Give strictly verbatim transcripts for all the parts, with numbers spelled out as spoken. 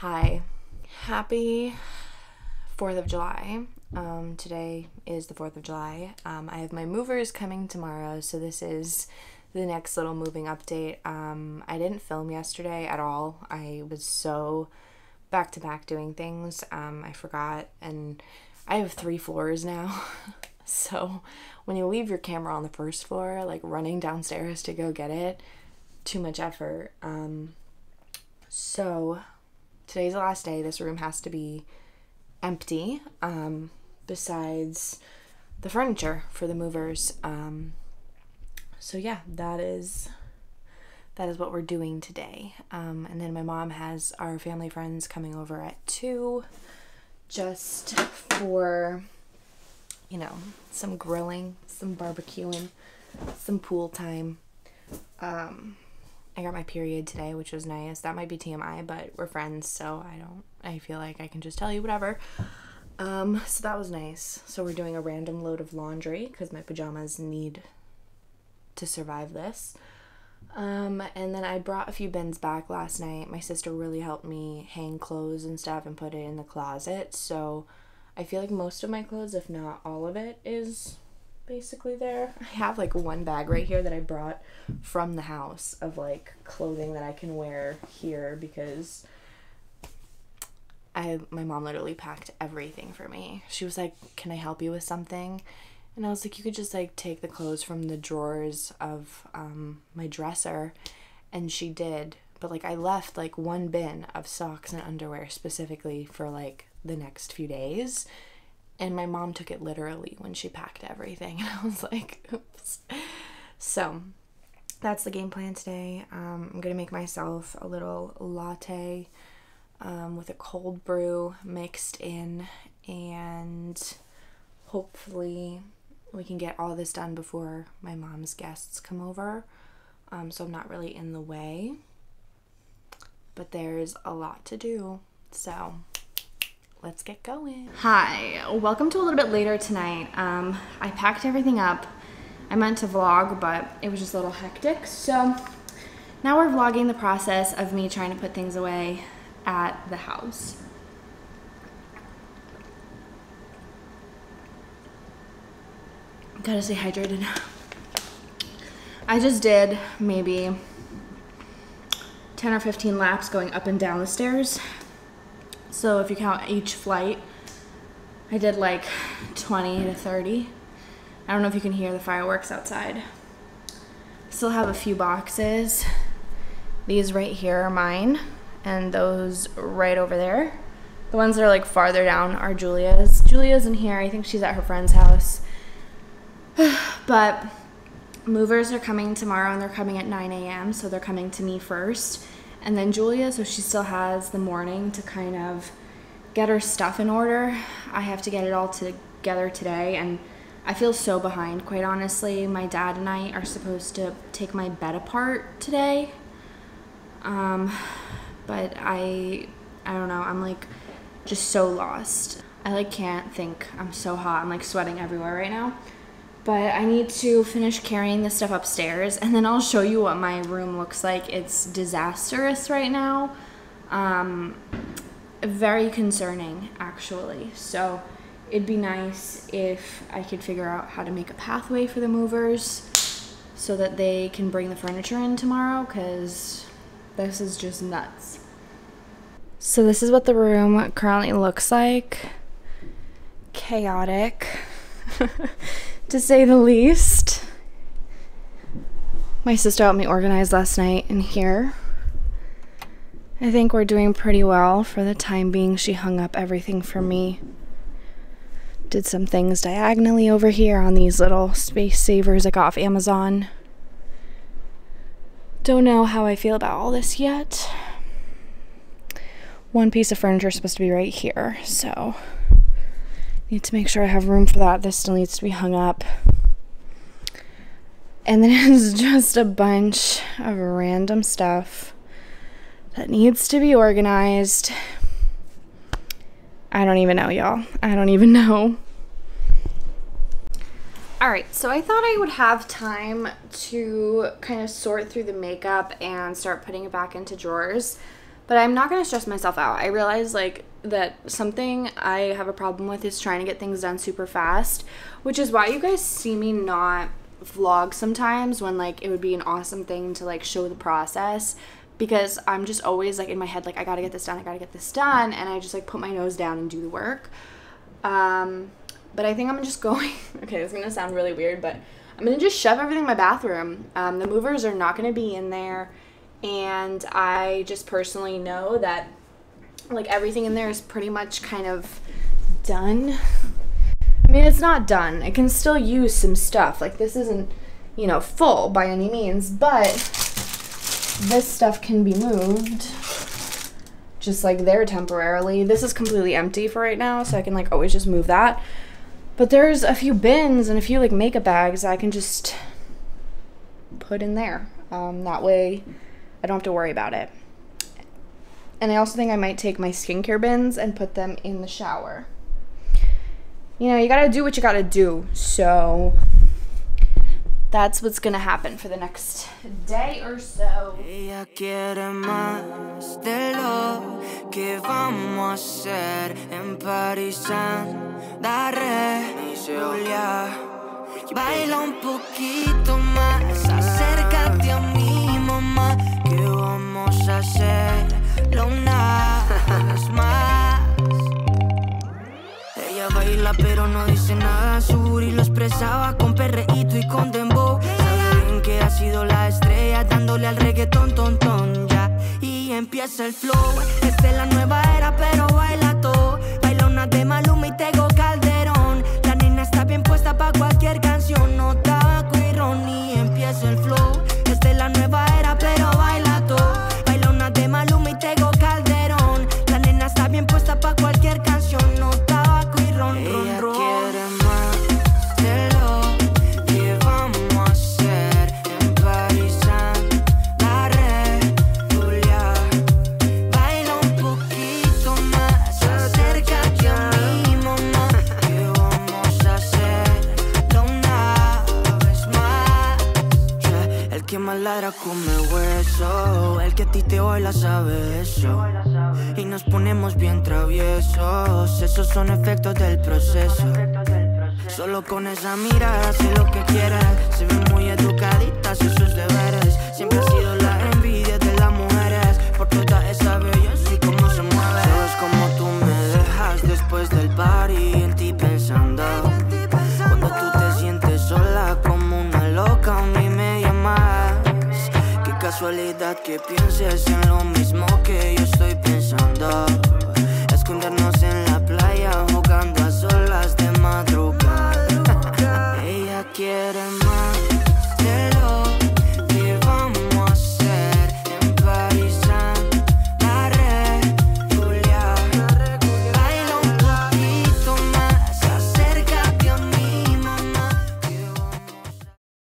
Hi, happy fourth of July. Um, today is the fourth of July. Um, I have my movers coming tomorrow, so this is the next little moving update. Um, I didn't film yesterday at all. I was so back to back doing things. Um, I forgot, and I have three floors now. So when you leave your camera on the first floor, like running downstairs to go get it, too much effort. Um, so today's the last day. This room has to be empty, um, besides the furniture for the movers. Um, so yeah, that is that is what we're doing today. Um, and then my mom has our family friends coming over at two, just for, you know, some grilling, some barbecuing, some pool time. Um, I got my period today, which was nice. That might be T M I, but we're friends, so I don't, I feel like I can just tell you whatever. Um, so that was nice. So we're doing a random load of laundry because my pajamas need to survive this. Um, and then I brought a few bins back last night. My sister really helped me hang clothes and stuff and put it in the closet. So I feel like most of my clothes, if not all of it, is basically there. I have like one bag right here that I brought from the house of like clothing that I can wear here because I my mom literally packed everything for me. She was like, "Can I help you with something?" And I was like, "You could just like take the clothes from the drawers of um my dresser." And she did, but like I left like one bin of socks and underwear specifically for like the next few days. And my mom took it literally when she packed everything. And I was like, oops. So that's the game plan today. Um, I'm going to make myself a little latte um, with a cold brew mixed in. And hopefully we can get all this done before my mom's guests come over. Um, so I'm not really in the way. But there's a lot to do. So let's get going. Hi, welcome to a little bit later tonight. Um, I packed everything up. I meant to vlog, but it was just a little hectic. So now we're vlogging the process of me trying to put things away at the house. Gotta stay hydrated. I just did maybe ten or fifteen laps going up and down the stairs. So if you count each flight, I did like twenty to thirty. I don't know if you can hear the fireworks outside. Still have a few boxes. These right here are mine, and those right over there. The ones that are like farther down are Julia's. Julia's in here. I think she's at her friend's house. But movers are coming tomorrow, and they're coming at nine A M, so they're coming to me first. And then Julia, so she still has the morning to kind of get her stuff in order. I have to get it all together today, and I feel so behind, quite honestly. My dad and I are supposed to take my bed apart today. Um, but I, I don't know, I'm like just so lost. I like can't think, I'm so hot, I'm like sweating everywhere right now. But I need to finish carrying this stuff upstairs, and then I'll show you what my room looks like. It's disastrous right now. Um, very concerning, actually. So it'd be nice if I could figure out how to make a pathway for the movers so that they can bring the furniture in tomorrow, because this is just nuts. So this is what the room currently looks like. Chaotic. To say the least. My sister helped me organize last night in here. I think we're doing pretty well for the time being. She hung up everything for me. Did some things diagonally over here on these little space savers I got off Amazon. Don't know how I feel about all this yet. One piece of furniture is supposed to be right here, so need to make sure I have room for that. This still needs to be hung up. And then it's just a bunch of random stuff that needs to be organized. I don't even know, y'all. I don't even know. Alright, so I thought I would have time to kind of sort through the makeup and start putting it back into drawers. But I'm not going to stress myself out. I realize, like, that something I have a problem with is trying to get things done super fast, which is why you guys see me not vlog sometimes when, like, it would be an awesome thing to, like, show the process, because I'm just always, like, in my head, like, I gotta get this done, I gotta get this done, and I just, like, put my nose down and do the work. Um, but I think I'm just going, okay, it's gonna sound really weird, but I'm gonna just shove everything in my bathroom. Um, the movers are not gonna be in there, and I just personally know that, like, everything in there is pretty much kind of done. I mean, it's not done. I can still use some stuff. Like, this isn't, you know, full by any means, but this stuff can be moved just, like, there temporarily. This is completely empty for right now, so I can, like, always just move that. But there's a few bins and a few, like, makeup bags that I can just put in there. Um, that way I don't have to worry about it. And I also think I might take my skincare bins and put them in the shower. You know, you gotta do what you gotta do. So that's what's gonna happen for the next day or so. Ella quiere más de lo que vamos a hacer en París. Daré Julia. Baila un poquito más, acércate a mi mamá, que vamos a hacerlo una vez más. Ella baila pero no dice nada, su booty lo expresaba con perreíto y con dembow. Sabe bien que ha sido la estrella, dándole al reggaetón, ton, ton, ya. Y empieza el flow, esta es la nueva era pero baila todo. Baila una de Maluma y Tego Calderón. La nena está bien puesta pa' cualquier canción, no tabaco y ron. Y empieza el flow, esta es la nueva era pero baila todo. Baila una de Maluma y Tego Calderón. La nena está bien puesta pa' cualquier canción, no tabaco y ron, ron, ron. Ella quiere más de lo que vamos a hacer en París. Daré Julia. Baila un poquito más, acércate a mi mamá, que vamos a hacerlo una vez más. Yeah. El que más ladra come hueso, el que a ti te baila sabe eso. Y nos ponemos bien traviesos, esos son efectos del proceso. Solo con esa mirada sé lo que quieres. Se ven muy educaditas en sus deberes. Siempre ha sido la envidia de las mujeres por toda esa belleza y cómo se mueve. Sabes como tú me dejas después del party, en ti pensando. Cuando tú te sientes sola como una loca, a mí me llamas. Qué casualidad que pienses en lo mismo que yo estoy pensando. Escondernos en la playa jugando a solas de madrugada. Ella quiere más de lo que vamos a hacer en París. Daré Julia. Baila un poquito más, acércate a mi mamá, que vamos a...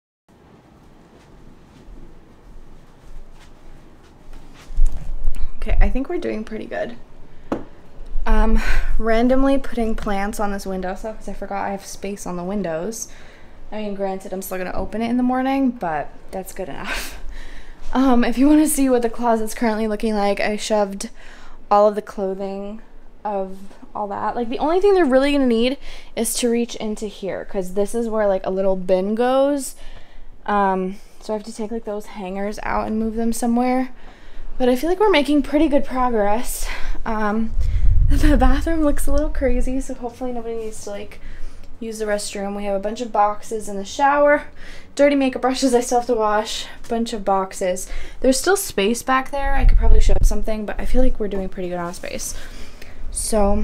Okay, I think we're doing pretty good. Um, randomly putting plants on this windowsill because I forgot I have space on the windows. I mean, granted, I'm still going to open it in the morning, but that's good enough. Um, if you want to see what the closet's currently looking like, I shoved all of the clothing of all that. Like, the only thing they're really going to need is to reach into here, because this is where, like, a little bin goes. Um, so I have to take, like, those hangers out and move them somewhere. But I feel like we're making pretty good progress. Um... The bathroom looks a little crazy, so hopefully nobody needs to, like, use the restroom. We have a bunch of boxes in the shower. Dirty makeup brushes I still have to wash. Bunch of boxes. There's still space back there. I could probably show something, but I feel like we're doing pretty good on space. So,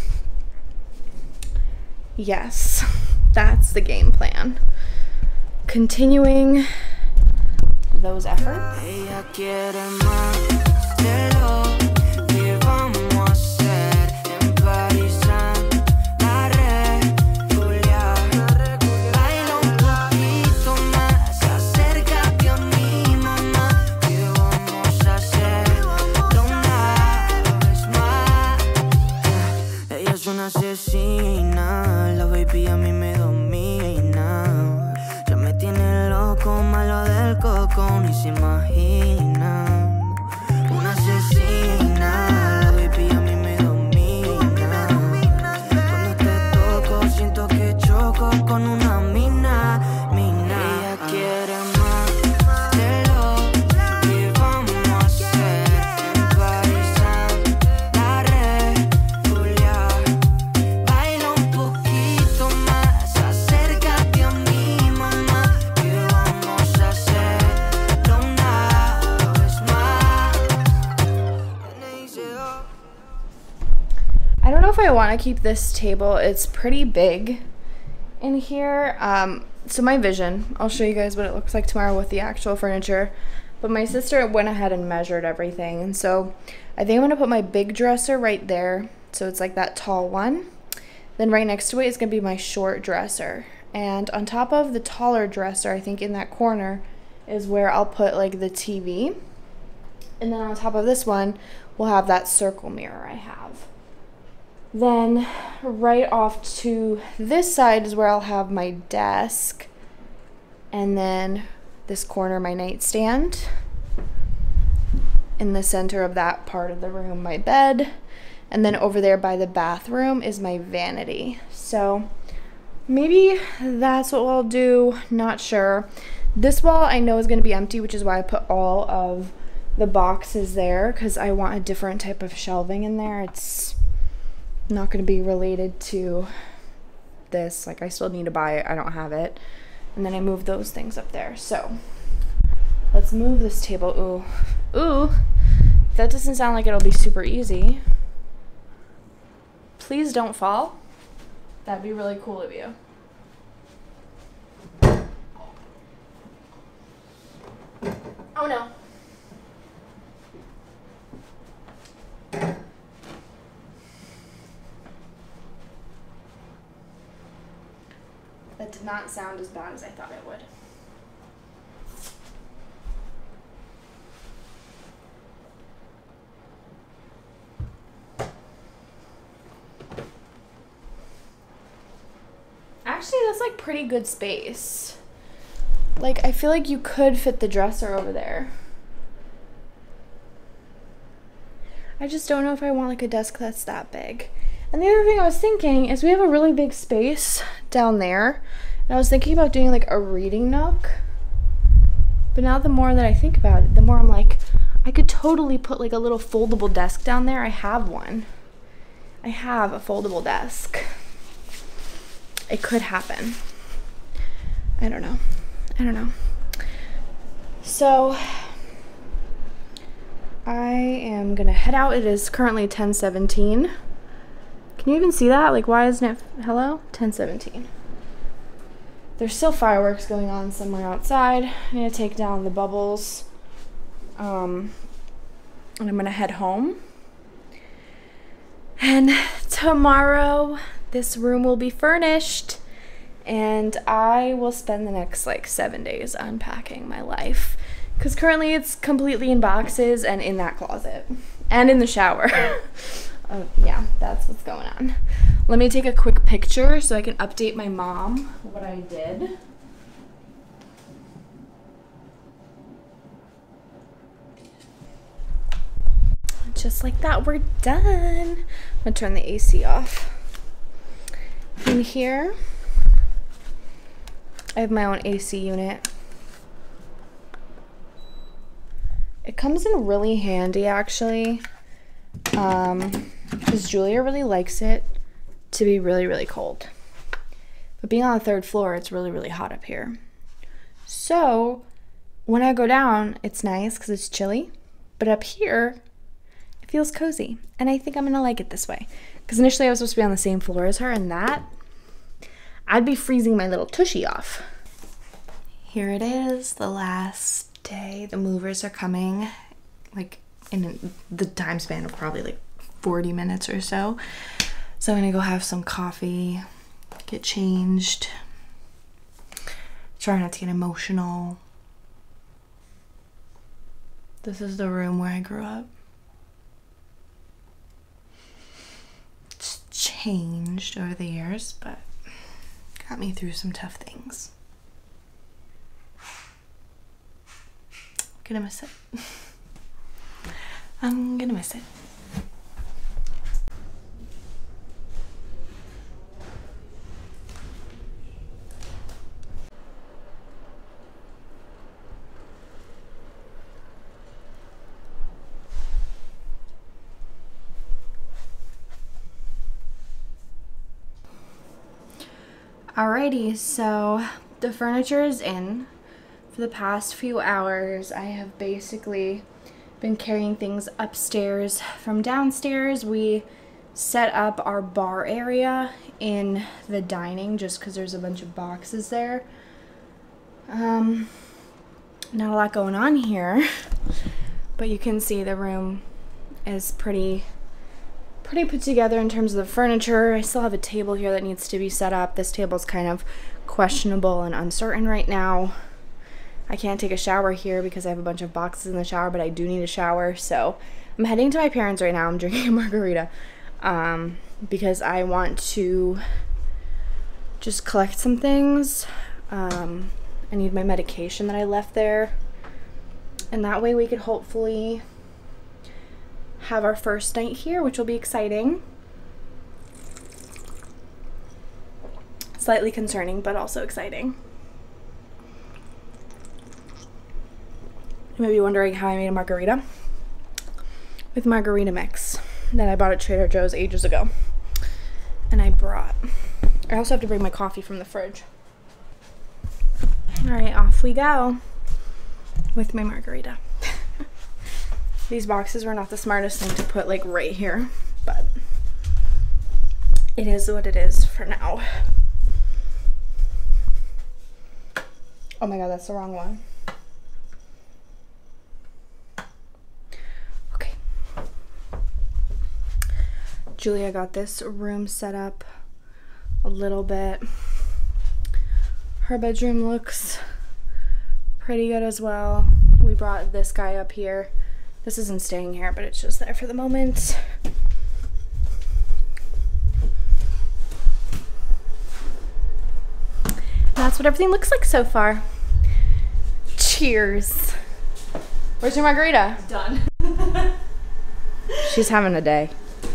yes, that's the game plan. Continuing those efforts. Asesina, la baby a mí me domina. Ya me tiene loco, malo del coco, ni se imagina. Una asesina. I don't know if I want to keep this table. It's pretty big in here. Um, so my vision, I'll show you guys what it looks like tomorrow with the actual furniture. But my sister went ahead and measured everything. And so I think I'm going to put my big dresser right there. So it's like that tall one. Then right next to it is going to be my short dresser. And on top of the taller dresser, I think in that corner is where I'll put like the T V. And then on top of this one, we'll have that circle mirror I have. Then right off to this side is where I'll have my desk. And then this corner, my nightstand. In the center of that part of the room, my bed. And then over there by the bathroom is my vanity. So maybe that's what we'll do, not sure. This wall I know is going to be empty, which is why I put all of the boxes there, because I want a different type of shelving in there. It's not going to be related to this. Like, I still need to buy it. I don't have it. And then I move those things up there. So let's move this table. Ooh. Ooh. That doesn't sound like it'll be super easy. Please don't fall. That'd be really cool of you. Oh no. That did not sound as bad as I thought it would. Actually, that's like pretty good space. Like, I feel like you could fit the dresser over there. I just don't know if I want like a desk that's that big. And the other thing I was thinking is we have a really big space down there. And I was thinking about doing like a reading nook. But now the more that I think about it, the more I'm like, I could totally put like a little foldable desk down there. I have one. I have a foldable desk. It could happen. I don't know. I don't know. So I am gonna head out. It is currently ten seventeen. Can you even see that? Like, why isn't it, hello? ten seventeen. There's still fireworks going on somewhere outside. I'm gonna take down the bubbles. Um, and I'm gonna head home. And tomorrow, this room will be furnished. And I will spend the next like seven days unpacking my life. Because currently it's completely in boxes and in that closet. And in the shower. Oh, yeah, that's what's going on. Let me take a quick picture so I can update my mom what I did. Just like that, we're done. I'm gonna turn the A C off. In here, I have my own A C unit. It comes in really handy, actually. Um, because Julia really likes it to be really, really cold. But being on the third floor, it's really, really hot up here. So when I go down, it's nice because it's chilly. But up here, it feels cozy. And I think I'm going to like it this way. Because initially I was supposed to be on the same floor as her, and that, I'd be freezing my little tushy off. Here it is, the last day. The movers are coming, like, in the time span of probably like forty minutes or so. So I'm gonna go have some coffee, get changed, try not to get emotional. This is the room where I grew up. It's changed over the years, but got me through some tough things. Gonna miss it. I'm gonna miss it. Alrighty, so the furniture is in. For the past few hours, I have basically been carrying things upstairs from downstairs. We set up our bar area in the dining just because there's a bunch of boxes there. Um, not a lot going on here, but you can see the room is pretty pretty put together in terms of the furniture. I still have a table here that needs to be set up. This table's kind of questionable and uncertain right now. I can't take a shower here because I have a bunch of boxes in the shower, but I do need a shower. So I'm heading to my parents right now. I'm drinking a margarita um, because I want to just collect some things. Um, I need my medication that I left there. And that way we could hopefully have our first night here, which will be exciting. Slightly concerning, but also exciting. You may be wondering how I made a margarita with margarita mix that I bought at Trader Joe's ages ago. And I brought, I also have to bring my coffee from the fridge. All right, off we go with my margarita. These boxes were not the smartest thing to put like right here, but it is what it is for now. Oh my God, that's the wrong one. Okay. Julia got this room set up a little bit. Her bedroom looks pretty good as well. We brought this guy up here. This isn't staying here, but it's just there for the moment. That's what everything looks like so far. Cheers. Where's your margarita? Done. She's having a day.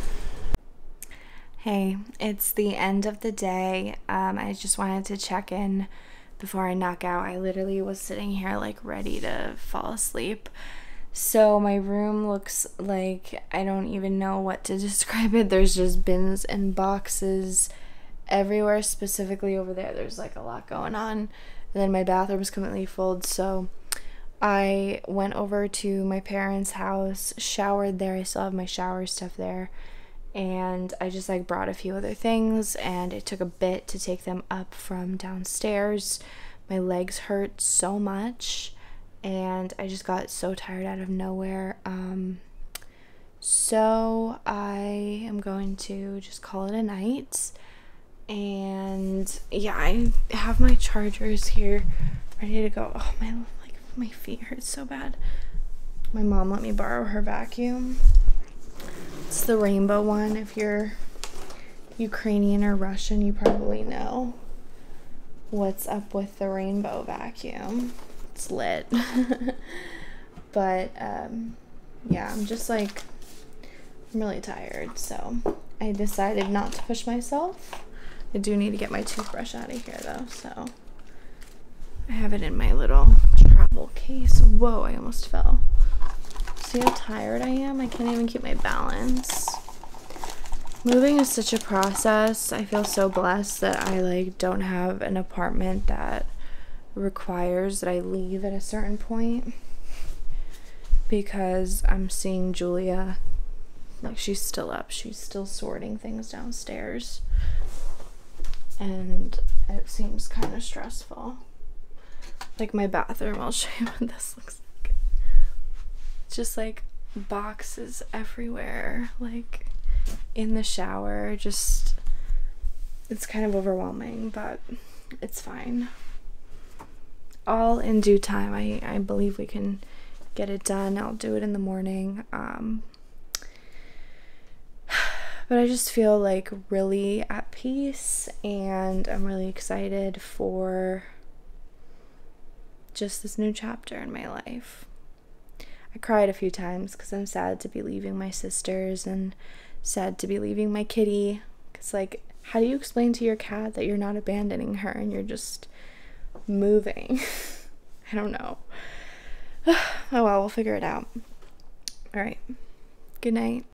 Hey, it's the end of the day. Um, I just wanted to check in before I knock out. I literally was sitting here like ready to fall asleep. So my room looks like, I don't even know what to describe it. There's just bins and boxes everywhere, specifically over there. There's like a lot going on. And then my bathroom's completely full. So I went over to my parents' house, showered there. I still have my shower stuff there. And I just like brought a few other things, and it took a bit to take them up from downstairs. My legs hurt so much, and I just got so tired out of nowhere. Um, so I am going to just call it a night. And yeah, I have my chargers here ready to go. Oh, my like my feet hurt so bad. My mom let me borrow her vacuum. It's the rainbow one. If you're Ukrainian or Russian, you probably know what's up with the rainbow vacuum. It's lit. But um, yeah, I'm just like, I'm really tired, so I decided not to push myself. I do need to get my toothbrush out of here though, so I have it in my little travel case. Whoa, I almost fell. See how tired I am? I can't even keep my balance. Moving is such a process. I feel so blessed that I like don't have an apartment that requires that I leave at a certain point, because I'm seeing Julia, like she's still up. She's still sorting things downstairs. And it seems kind of stressful. Like my bathroom, I'll show you what this looks like. Just like boxes everywhere, like in the shower. Just, it's kind of overwhelming, but it's fine. All in due time. I, I believe we can get it done. I'll do it in the morning. Um, but I just feel like really at peace, and I'm really excited for just this new chapter in my life. I cried a few times because I'm sad to be leaving my sisters and sad to be leaving my kitty. Because, like, how do you explain to your cat that you're not abandoning her and you're just moving? I don't know. Oh well, we'll figure it out. All right. Good night.